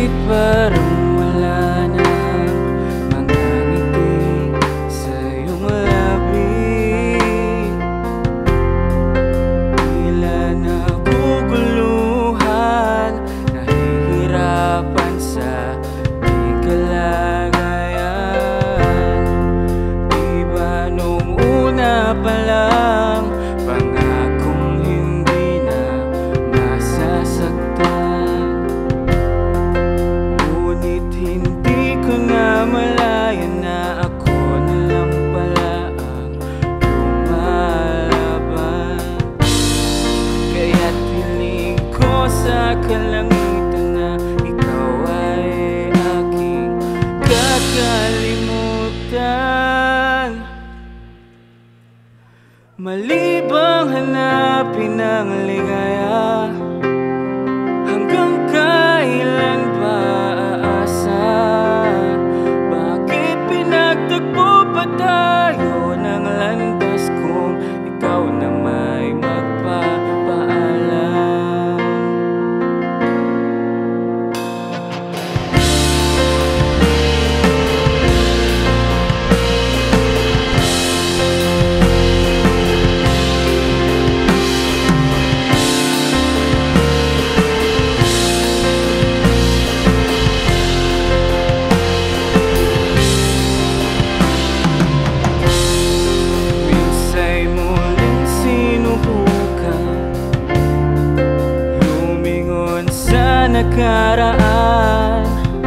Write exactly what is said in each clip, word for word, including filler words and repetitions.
Bakit parang wala na mga ngiti sa iyong labi? Tila naguguluhan, nahihirapan sa di kalagayan. Di ba nung una pa lang pangakong hindi na masasaktan? Ngunit hindi ko na malaya na ako na lang pala ang lumalaban. Kaya't hiling ko sa kalangitan na ikaw ay aking kakalimutan. Mali bang hanapin ang ligaya? Hanggang kailan pa aasa? Bakit pinagtagpo pa tayo ng landas kung ikaw na may magpapaalam? Minsa'y muling sinubukan lumingon sa nakaraan.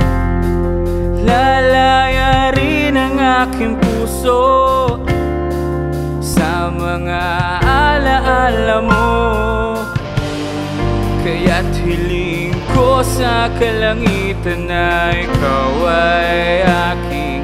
Lalaya rin ang aking puso sa mga alaala mo. Kaya't hiling ko sa kalangitan na ikaw ay aking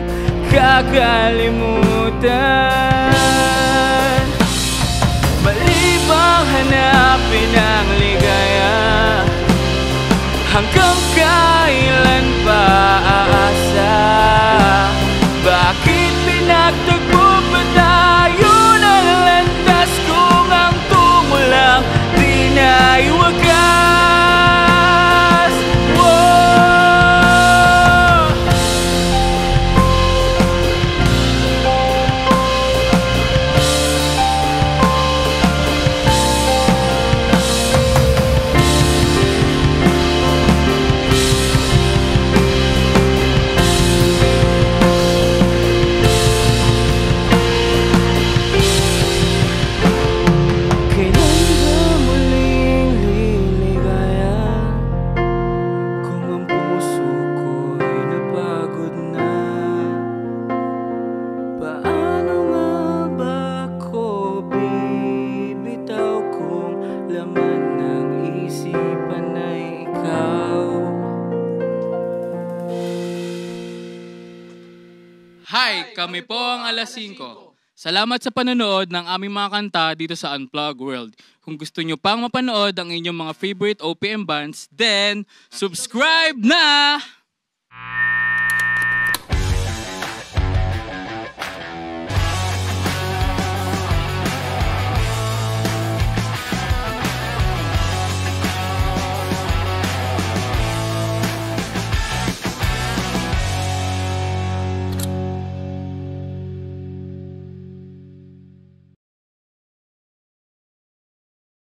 kakalimutan. Mali bang hanapin ang ligaya? Hanggang kailan pa aasa? Bakit pinagtagpo pa tayo ng landas kung ang tungo lang di na'y wagas? Whoa! Kailan ba muling liligaya kung ang puso ko'y napagod na? Paano nga ba ako bibitaw kung laman ng isipan ay ikaw? Hi! Kami po ang Alas singko. Salamat sa panonood ng aming mga kanta dito sa Unplug World. Kung gusto nyo pang mapanood ang inyong mga favorite O P M bands, then subscribe na!